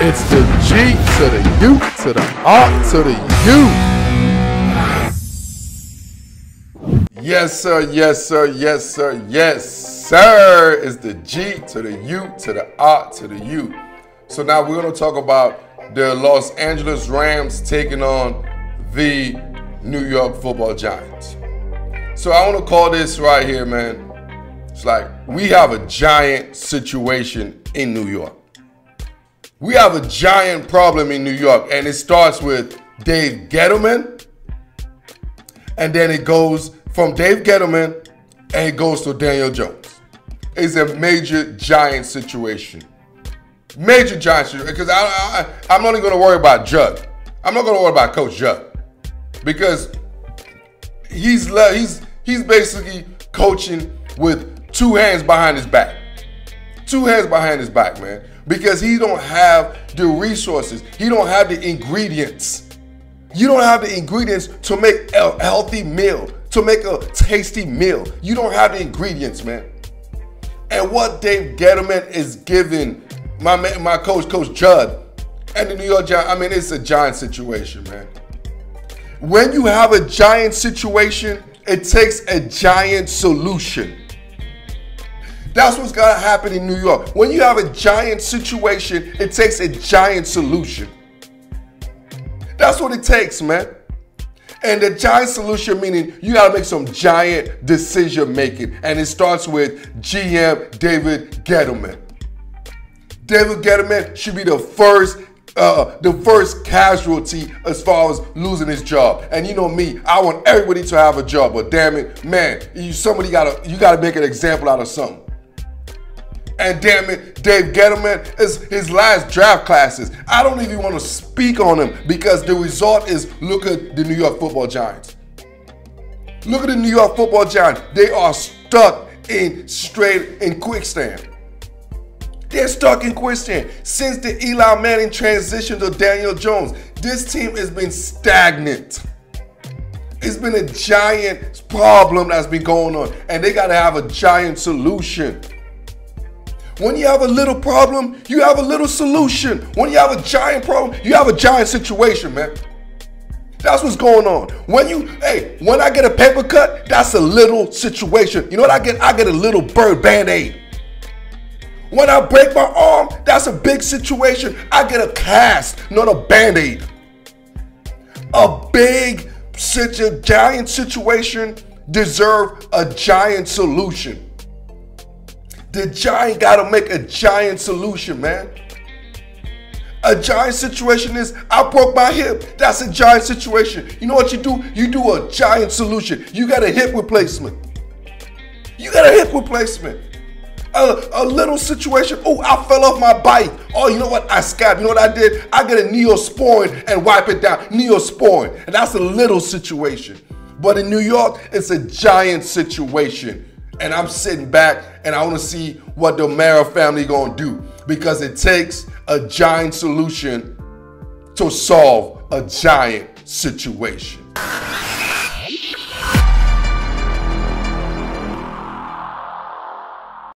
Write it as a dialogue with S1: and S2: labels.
S1: It's the G to the U to the R to the U. Yes, sir, yes, sir, yes, sir, yes, sir. It's the G to the U to the R to the U. So now we're going to talk about the Los Angeles Rams taking on the New York Football Giants. So I want to call this right here, man. It's like we have a giant situation in New York. We have a giant problem in New York, and it starts with Dave Gettleman, and then it goes from Dave Gettleman, and it goes to Daniel Jones. It's a major giant situation. Major giant situation, because I'm only going to worry about Judd. I'm not going to worry about Coach Judd, because he's basically coaching with two hands behind his back. Two hands behind his back, man. Because he don't have the resources. He don't have the ingredients. You don't have the ingredients to make a healthy meal, to make a tasty meal. You don't have the ingredients, man. And what Dave Gettleman is giving my coach, Coach Judd, and the New York Giants, I mean, it's a giant situation, man. When you have a giant situation, it takes a giant solution. That's what's going to happen in New York. When you have a giant situation, it takes a giant solution. That's what it takes, man. And the giant solution meaning you got to make some giant decision making. And it starts with GM David Gettleman. David Gettleman should be the first casualty as far as losing his job. And you know me, I want everybody to have a job, but damn it, man, you gotta make an example out of something. And damn it, Dave Gettleman is his last draft classes. I don't even want to speak on him because the result is, look at the New York Football Giants. Look at the New York Football Giants. They are stuck in quicksand. They're stuck in quicksand. Since the Eli Manning transition to Daniel Jones, this team has been stagnant. It's been a giant problem that's been going on, and they got to have a giant solution. When you have a little problem, you have a little solution. When you have a giant problem, you have a giant situation, man. That's what's going on. When I get a paper cut, that's a little situation. You know what I get? I get a little bird Band-Aid. When I break my arm, that's a big situation. I get a cast, not a Band-Aid. A big, giant situation deserves a giant solution. The giant got to make a giant solution, man. A giant situation is, I broke my hip. That's a giant situation. You know what you do? You do a giant solution. You got a hip replacement. You got a hip replacement. A little situation. Oh, I fell off my bike. Oh, you know what? I scabbed. You know what I did? I get a Neosporin and wipe it down. Neosporin. And that's a little situation. But in New York, it's a giant situation. And I'm sitting back and I want to see what the Mara family going to do, because it takes a giant solution to solve a giant situation.